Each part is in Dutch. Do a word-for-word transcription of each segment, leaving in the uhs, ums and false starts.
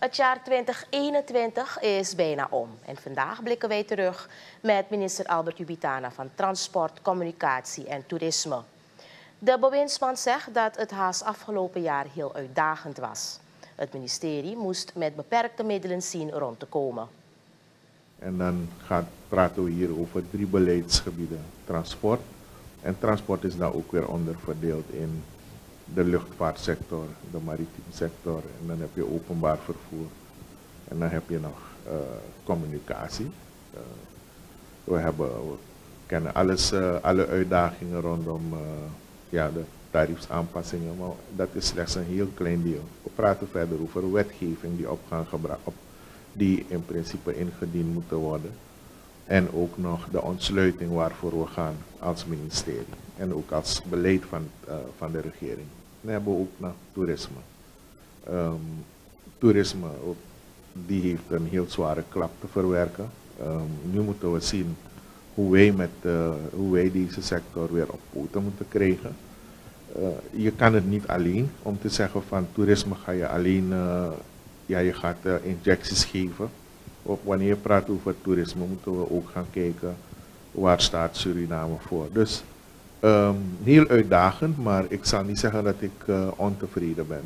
Het jaar twintig eenentwintig is bijna om en vandaag blikken wij terug met minister Albert Jubitana van Transport, Communicatie en Toerisme. De bewindsman zegt dat het haast afgelopen jaar heel uitdagend was. Het ministerie moest met beperkte middelen zien rond te komen. En dan gaat, praten we hier over drie beleidsgebieden. Transport. En transport is dan ook weer onderverdeeld in de luchtvaartsector, de maritieme sector. En dan heb je openbaar vervoer. En dan heb je nog uh, communicatie. Uh, we, hebben, we kennen alles, uh, alle uitdagingen rondom uh, ja, de tariefsaanpassingen. Maar dat is slechts een heel klein deel. We praten verder over wetgeving die op gaan gebruiken. Die in principe ingediend moeten worden. En ook nog de ontsluiting waarvoor we gaan als ministerie. En ook als beleid van, uh, van de regering. Dan hebben we ook nog toerisme. Um, toerisme, die heeft een heel zware klap te verwerken. Um, nu moeten we zien hoe wij, met, uh, hoe wij deze sector weer op poten moeten krijgen. Uh, je kan het niet alleen om te zeggen van toerisme ga je alleen... Uh, Ja, je gaat uh, injecties geven. Wanneer je praat over toerisme moeten we ook gaan kijken waar staat Suriname voor. Dus um, heel uitdagend, maar ik zal niet zeggen dat ik uh, ontevreden ben.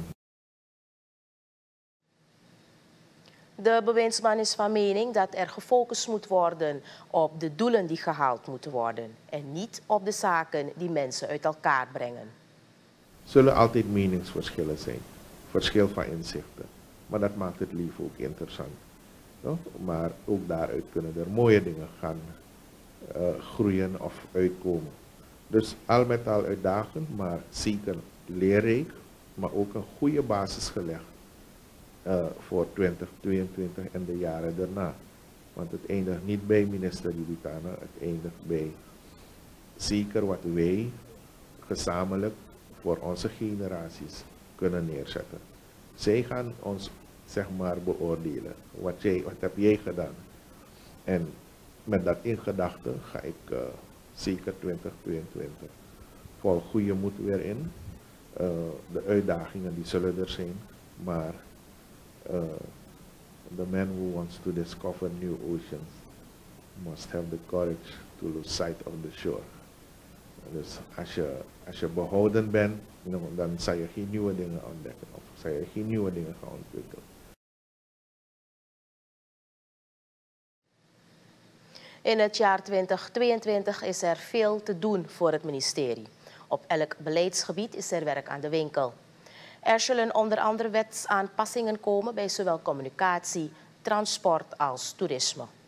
De bewindsman is van mening dat er gefocust moet worden op de doelen die gehaald moeten worden en niet op de zaken die mensen uit elkaar brengen. Er zullen altijd meningsverschillen zijn, verschil van inzichten. Maar dat maakt het leven ook interessant. No? Maar ook daaruit kunnen er mooie dingen gaan uh, groeien of uitkomen. Dus al met al uitdagend, maar zeker leerrijk, maar ook een goede basis gelegd uh, voor twintig tweeëntwintig en de jaren daarna. Want het eindigt niet bij minister Jubitana, het eindigt bij zeker wat wij gezamenlijk voor onze generaties kunnen neerzetten. Zij gaan ons zeg maar beoordelen. Wat, jij, wat heb jij gedaan? En met dat in gedachten ga ik uh, zeker twintig tweeëntwintig vol goede moed weer in. Uh, de uitdagingen die zullen er zijn. Maar uh, the man who wants to discover new oceans must have the courage to lose sight of the shore. Dus als je, als je behouden bent, dan zal je geen nieuwe dingen ontdekken of zal je geen nieuwe dingen gaan ontwikkelen. In het jaar twintig tweeëntwintig is er veel te doen voor het ministerie. Op elk beleidsgebied is er werk aan de winkel. Er zullen onder andere wetsaanpassingen komen bij zowel communicatie, transport als toerisme.